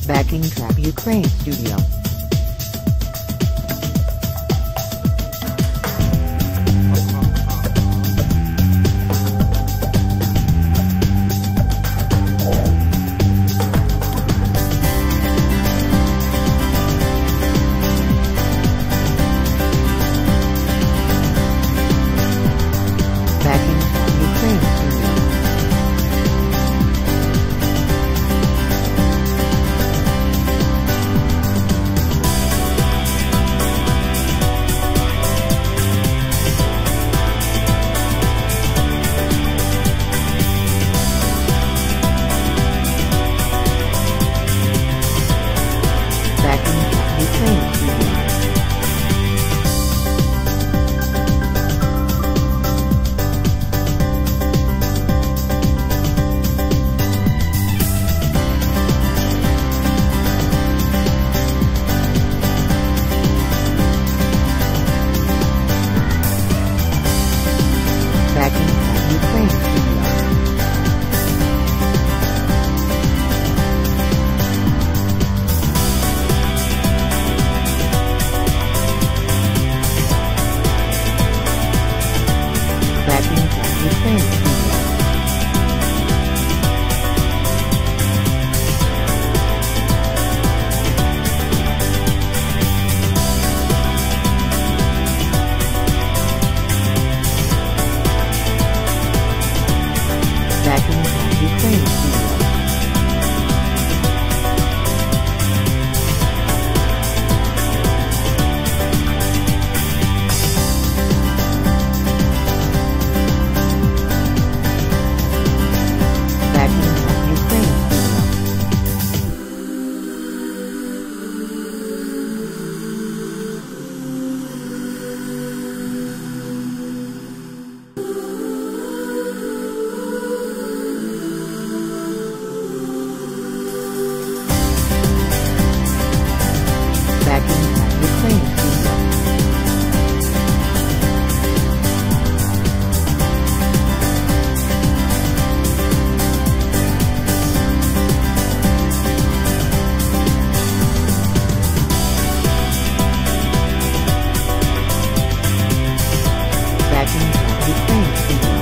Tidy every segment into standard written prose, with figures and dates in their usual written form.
Backing track Ukraine Studio. Backing track Ukraine Studio. Backing track Ukraine Studio. Backing track Ukraine Studio. Backing track Ukraine Studio. Backing track Ukraine Studio. Backing track Ukraine Studio. Backing track Ukraine Studio. Backing track Ukraine Studio.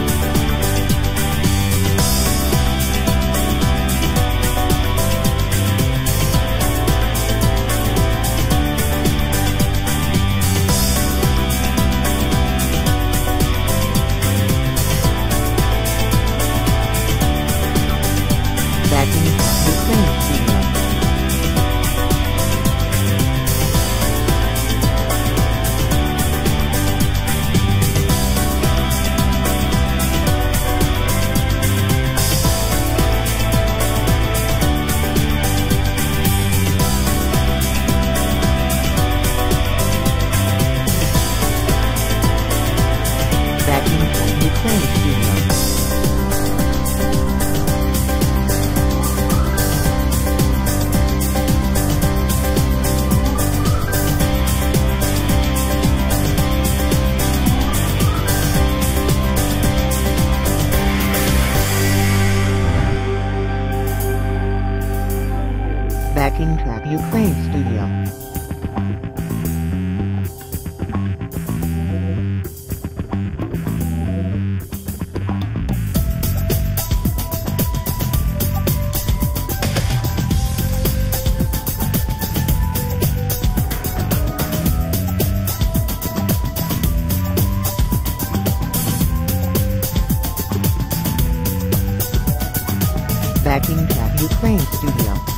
Backing track Ukraine Studio. Backing track Ukraine Studio. Backing track Ukraine Studio. Backing track Ukraine Studio.